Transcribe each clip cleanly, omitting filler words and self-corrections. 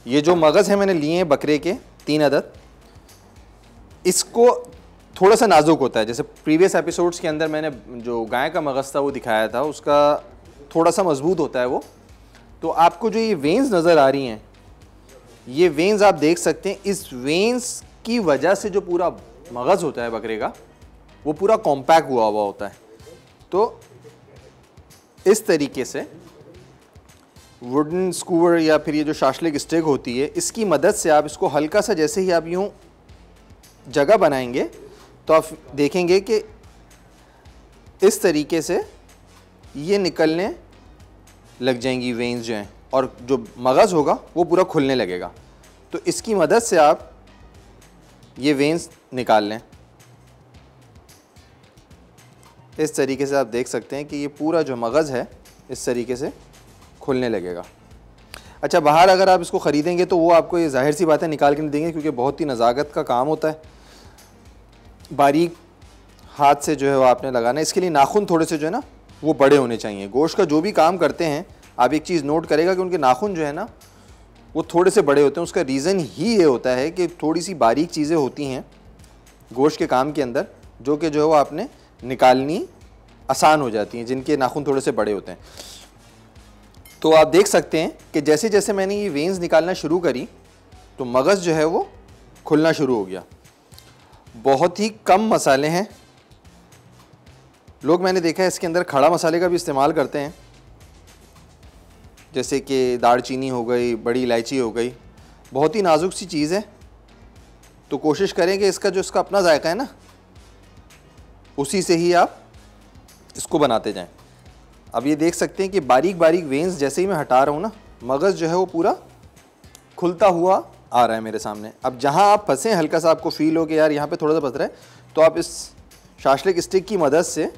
ये जो मगज़ है मैंने लिए हैं बकरे के 3 अदद। इसको थोड़ा सा नाजुक होता है, जैसे प्रीवियस एपिसोड्स के अंदर मैंने जो गाय का मगज़ था वो दिखाया था, उसका थोड़ा सा मजबूत होता है वो। तो आपको जो ये वेन्स नज़र आ रही हैं, ये वेन्स आप देख सकते हैं, इस वेन्स की वजह से जो पूरा मगज़ होता है बकरे का वो पूरा कॉम्पैक्ट हुआ होता है। तो इस तरीके से वुडन स्कूवर या फिर ये जो शाशलिक स्टिक होती है, इसकी मदद से आप इसको हल्का सा, जैसे ही आप यूँ जगह बनाएंगे तो आप देखेंगे कि इस तरीके से ये निकलने लग जाएंगी वेन्स जो हैं, और जो मगज़ होगा वो पूरा खुलने लगेगा। तो इसकी मदद से आप ये वेन्स निकाल लें। इस तरीके से आप देख सकते हैं कि ये पूरा जो मगज़ है इस तरीके से खुलने लगेगा। अच्छा, बाहर अगर आप इसको ख़रीदेंगे तो वो आपको ये ज़ाहिर सी बात है निकाल के नहीं देंगे, क्योंकि बहुत ही नज़ाकत का काम होता है, बारीक हाथ से जो है वो आपने लगाना है। इसके लिए नाखून थोड़े से जो है ना वो बड़े होने चाहिए। गोश्त का जो भी काम करते हैं आप एक चीज़ नोट करेगा कि उनके नाखून जो है ना वो थोड़े से बड़े होते हैं। उसका रीज़न ही ये होता है कि थोड़ी सी बारीक चीज़ें होती हैं गोश्त के काम के अंदर, जो कि जो है वो आपने निकालनी आसान हो जाती हैं, जिनके नाखून थोड़े से बड़े होते हैं। तो आप देख सकते हैं कि जैसे जैसे मैंने ये वेन्स निकालना शुरू करी तो मगज़ जो है वो खुलना शुरू हो गया। बहुत ही कम मसाले हैं। लोग, मैंने देखा है, इसके अंदर खड़ा मसाले का भी इस्तेमाल करते हैं, जैसे कि दालचीनी हो गई, बड़ी इलायची हो गई। बहुत ही नाजुक सी चीज़ है, तो कोशिश करें कि इसका अपना जायका है ना, उसी से ही आप इसको बनाते जाएं। अब ये देख सकते हैं कि बारीक बारीक वेन्स जैसे ही मैं हटा रहा हूँ ना, मगज़ जो है वो पूरा खुलता हुआ आ रहा है मेरे सामने। अब जहाँ आप फंसे, हल्का सा आपको फील हो कि यार यहाँ पे थोड़ा सा फंस रहा है, तो आप इस शाशलिक स्टिक की मदद से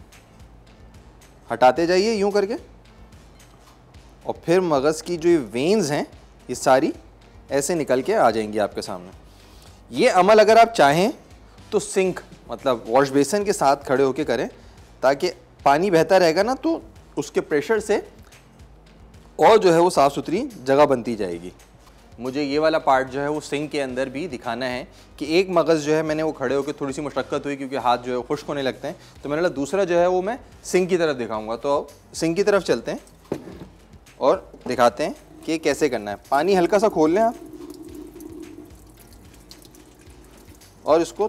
हटाते जाइए यूँ करके, और फिर मगज़ की जो ये वेन्स हैं ये सारी ऐसे निकल के आ जाएंगी आपके सामने। ये अमल अगर आप चाहें तो सिंक, मतलब वॉश बेसिन के साथ खड़े होके करें, ताकि पानी बहता रहेगा ना तो उसके प्रेशर से और जो है वो साफ़ सुथरी जगह बनती जाएगी। मुझे ये वाला पार्ट जो है वो सिंक के अंदर भी दिखाना है कि एक मगज़ जो है मैंने वो खड़े होकर थोड़ी सी मशक्क़त हुई क्योंकि हाथ जो है खुश्क होने लगते हैं, तो मैंने बोला दूसरा जो है वो मैं सिंक की तरफ दिखाऊंगा। तो सिंक की तरफ चलते हैं और दिखाते हैं कि कैसे करना है। पानी हल्का सा खोल लें आप और इसको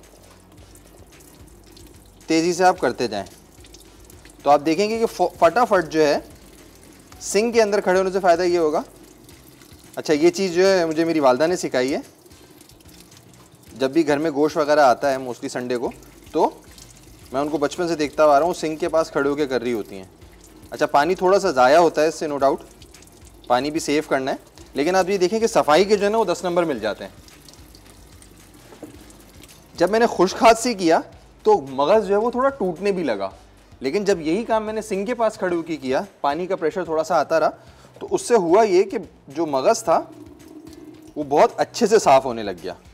तेज़ी से आप करते जाएं, तो आप देखेंगे कि फटाफट जो है सिंक के अंदर खड़े होने से फ़ायदा ये होगा। अच्छा, ये चीज़ जो है मुझे मेरी वालदा ने सिखाई है। जब भी घर में गोश्त वगैरह आता है मोस्टली संडे को, तो मैं उनको बचपन से देखता आ रहा हूँ सिंक के पास खड़े होकर कर रही होती हैं। अच्छा, पानी थोड़ा सा ज़ाया होता है इससे, नो डाउट, पानी भी सेव करना है, लेकिन आप ये देखें कि सफाई के जो है ना वो 10 नंबर मिल जाते हैं। जब मैंने खुश्क हाथ से किया तो मगज़ जो है वो थोड़ा टूटने भी लगा, लेकिन जब यही काम मैंने सिंक के पास खड़े होकर किया, पानी का प्रेशर थोड़ा सा आता रहा, तो उससे हुआ ये कि जो मगज़ था वो बहुत अच्छे से साफ़ होने लग गया।